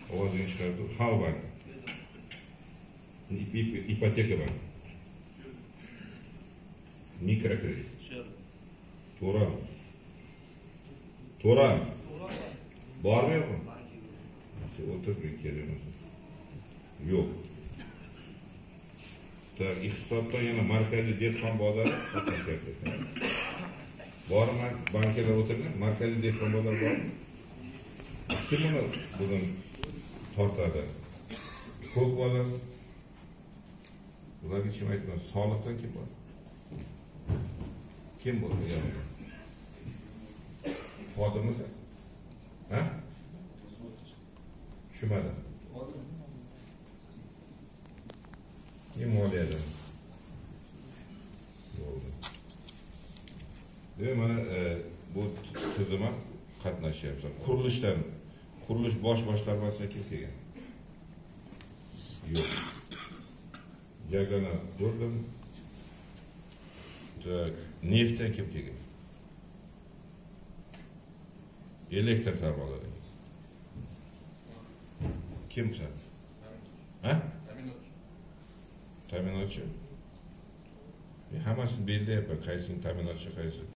Ovozini chiqardi. Xalq banki. Ipoteka banki. Mikrokredit. To'g'rimi? To'g'rimi? Bormi yo'qmi? O'tirib kelamiz. Yo'q. Iqtisodda yana markaziy dehqon bozori bormi? Bankalar o'tirgan, markaziy dehqon bozori bormi? Kim uni bugun tortadi? Ko'p bozor. Ularga kim aytmas? Soliqdan kim bor? Kim bo'ldi yanında? Xodimmisan? Ha? Tushunmadim. Ne moliyada? Bo'ldi. Mana bu tizimga qatnashyapsan. Qurilishdan, qurilish bosh boshqarmasiga kim kelgan? Yo'q. Yagona ko'rdim. Neftdan kim kelgan? Elektr tarmoqlari. Kim sen? Ha? Ta'minotchi. Hammasini belgilayapman, qaysini ta'minotchi, qaysi